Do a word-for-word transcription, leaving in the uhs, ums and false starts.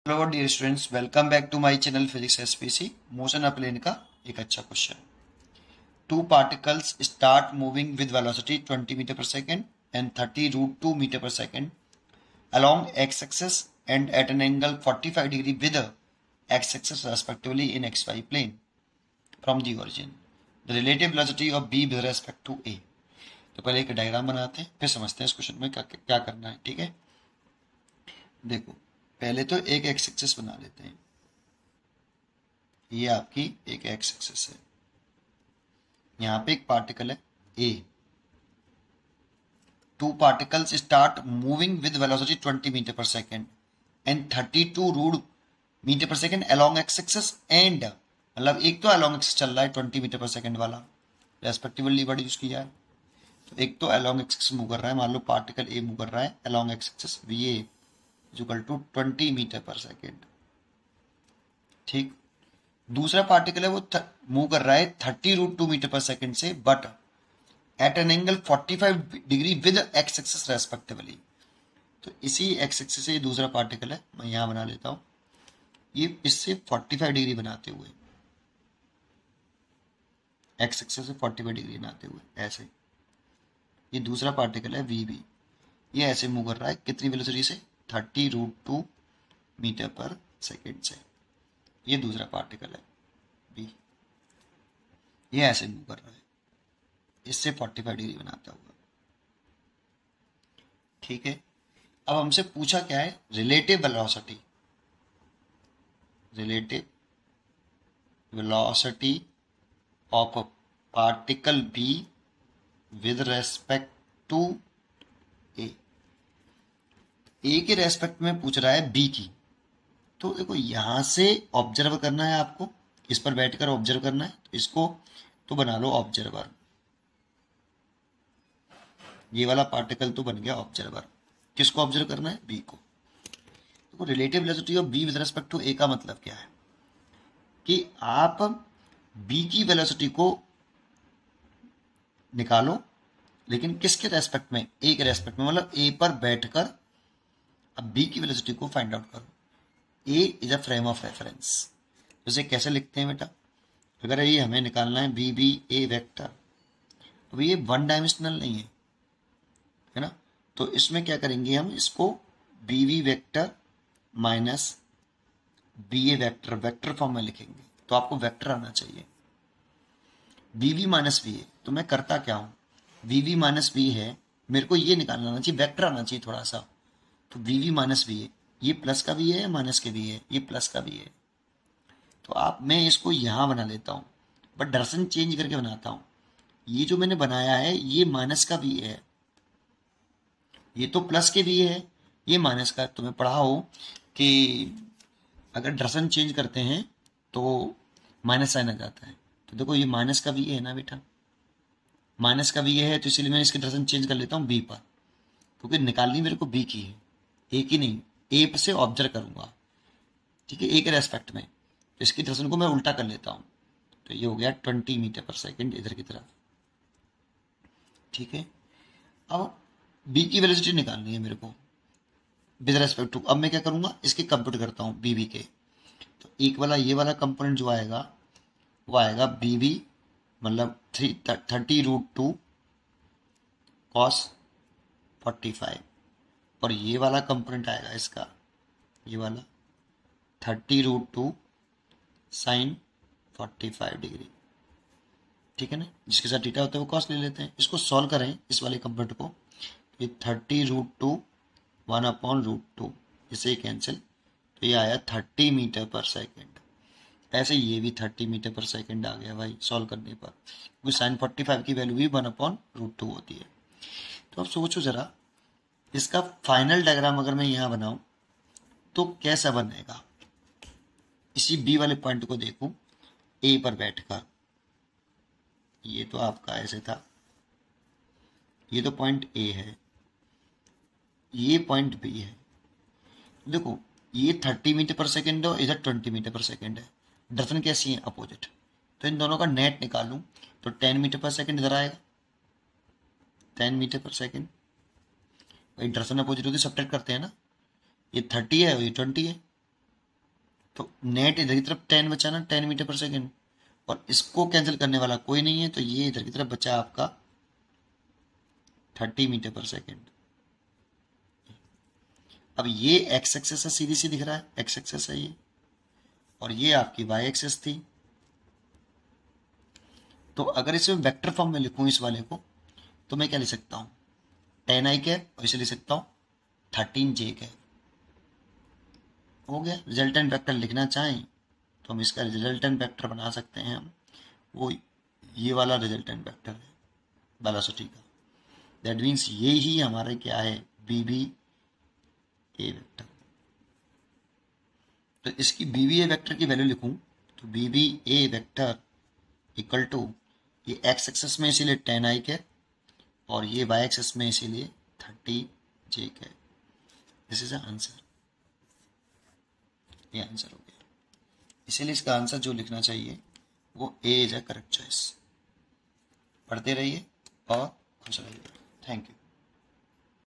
Hello dear students, welcome back to my channel physics SPC. Motion of plane का एक अच्छा question. Two particles start moving with velocity twenty metre per second and thirty root two meter per second along x axis and at an angle forty-five degree with x axis respectively in xy plane from the origin. The relative velocity of b with respect to a. तो पहले एक diagram बनाते हैं, फिर समझते हैं इस question में क्या क्या करना है। ठीक है, देखो पहले तो एक एक्स एक्सिस बना लेते हैं। ये आपकी एक एक्स एक्सिस है, यहाँ पे एक पार्टिकल है A. Two particles start moving with velocity twenty metre per second and thirty two root meter per second along x axis and, मतलब एक तो अलोंग एक्सिस चल रहा है ट्वेंटी मीटर पर सेकेंड वाला, रेस्पेक्टिवली वर्ड यूज किया है। तो एक तो अलोंग एक्सिस मूव कर रहा है, मान लो पार्टिकल ए मूव कर रहा है along x axis v a equal to twenty metre per second. ठीक, दूसरा पार्टिकल है वो मूव कर रहा है thirty root two meter per second से, but at an angle forty five degree with x axis respectively. तो इसी एक्स एक्सिस से ये दूसरा पार्टिकल है, मैं यहां बना लेता हूं, ये इससे फोर्टी फाइव डिग्री बनाते हुए, एक्स एक्सिस से फोर्टी फाइव डिग्री बनाते हुए ऐसे। ये दूसरा पार्टिकल है वी बी, ये ऐसे मूव कर रहा है कितनी वेलोसिटी से, thirty root two meter per second से। ये दूसरा पार्टिकल है बी, ये ऐसे मूव कर रहा है इससे फोर्टी फाइव डिग्री बनाता हुआ। ठीक है, अब हमसे पूछा क्या है, relative velocity, relative velocity of particle B with respect to A. A के रेस्पेक्ट में पूछ रहा है बी की। तो देखो यहां से ऑब्जर्व करना है आपको, इस पर बैठकर ऑब्जर्व करना है, तो इसको तो बना लो ऑब्जर्वर। ये वाला पार्टिकल तो बन गया ऑब्जर्वर। किसको ऑब्जर्व करना है, बी को। तो relative velocity of B with respect to A का मतलब क्या है कि आप बी की वेलोसिटी को निकालो, लेकिन किसके रेस्पेक्ट में, ए के रेस्पेक्ट में, मतलब ए पर बैठकर अब बी की वेलोसिटी को फाइंड आउट करो। A is a frame of reference. जैसे कैसे लिखते हैं बेटा, अगर ये हमें निकालना है बी बी ए वेक्टर, अब ये वन डायमेंशनल नहीं है, है ना। तो इसमें क्या करेंगे हम, इसको B V vector minus B A vector, vector form में लिखेंगे। तो आपको वेक्टर आना चाहिए, B V minus B A. तो मैं करता क्या हूँ, वी वी माइनस बी है, मेरे को ये निकालना आना चाहिए, वेक्टर आना चाहिए थोड़ा सा। तो V V minus B A, ये प्लस का भी है माइनस के भी है, ये प्लस का भी है। तो आप, मैं इसको यहां बना लेता हूं, बट डायरेक्शन चेंज करके बनाता हूं। ये जो मैंने बनाया है ये माइनस का भी है, ये तो प्लस के भी है, ये माइनस का। तुम्हें पढ़ा हो कि अगर डायरेक्शन चेंज करते हैं तो माइनस साइन आ जाता है। तो देखो ये माइनस का भी है ना बेटा, माइनस का भी है, तो इसलिए मैं इसकी डायरेक्शन चेंज कर लेता हूँ बी पर, क्योंकि निकालनी मेरे को बी की है, ए की नहीं। ए से ऑब्जर्व करूंगा, ठीक है, ए के रेस्पेक्ट में। तो इसकी डायरेक्शन को मैं उल्टा कर लेता हूं, तो ये हो गया ट्वेंटी मीटर पर सेकेंड इधर की तरफ। ठीक है, अब बी की वेलोसिटी निकालनी है मेरे को विद रेस्पेक्ट टू। अब मैं क्या करूंगा, इसके कंप्यूट करता हूं बी बी के। तो एक वाला ये वाला कंपोनेंट जो आएगा वो आएगा बी बी, मतलब three thirty root two cos forty five, और ये वाला कंपोनेंट आएगा इसका, ये वाला thirty root two sine forty five degree. ठीक है ना, जिसके साथ थीटा होता है वो कॉस ले लेते हैं। इसको सॉल्व करें इस वाले कंपोनेंट को, ये thirty root two one upon root two, इसे कैंसिल, तो ये आया थर्टी मीटर पर सेकेंड। ऐसे ये भी थर्टी मीटर पर सेकेंड आ गया भाई सॉल्व करने पर, क्योंकि साइन फोर्टी फाइव की वैल्यू भी वन अपॉन रूट टू होती है। तो अब सोचो जरा, इसका फाइनल डायग्राम अगर मैं यहां बनाऊं तो कैसा बनेगा। इसी बी वाले पॉइंट को देखूं ए पर बैठकर, ये तो आपका ऐसे था, ये तो पॉइंट ए है, ये पॉइंट बी है। देखो ये थर्टी मीटर पर सेकेंड है, इधर ट्वेंटी मीटर पर सेकेंड है, डायरेक्शन कैसी है, अपोजिट। तो इन दोनों का नेट निकालूं तो टेन मीटर पर सेकेंड इधर आएगा, टेन मीटर पर सेकेंड, भाई डायरेक्शन अपोजिट होती सब्ट्रैक्ट करते हैं ना, ये थर्टी है और ये ट्वेंटी है, तो नेट इधर की तरफ टेन बचा ना, टेन मीटर पर सेकेंड, और इसको कैंसिल करने वाला कोई नहीं है, तो ये इधर की तरफ बचा आपका थर्टी मीटर पर सेकेंड। अब ये एक्स एक्सेस है, सीधी सी दिख रहा है, एक्स एक्सेस है ये, और ये आपकी वाई एक्सेस थी। तो अगर इसे वेक्टर फॉर्म में लिखूं इस वाले को, तो मैं क्या लिख सकता हूं, टेन आई कैप, और इसे लिख सकता हूं थर्टीन जे कैप। हो गया। रिजल्टेंट वेक्टर लिखना चाहें तो हम इसका रिजल्टेंट वेक्टर बना सकते हैं, हम वो ये वाला रिजल्टेंट वेक्टर है वेलोसिटी का। दैट मीन्स ये ही हमारे क्या है, बी बी ए वेक्टर। तो इसकी बी बी ए वेक्टर की वैल्यू लिखूं तो B B A vector equal to, ये एक्स एक्सेस में इसीलिए टेन आई के, और ये वाई एक्सेस में इसीलिए thirty J K. This is answer, ये आंसर हो गया। इसीलिए इसका आंसर जो लिखना चाहिए वो A is a correct choice. पढ़ते रहिए और खुश रहिए। Thank you.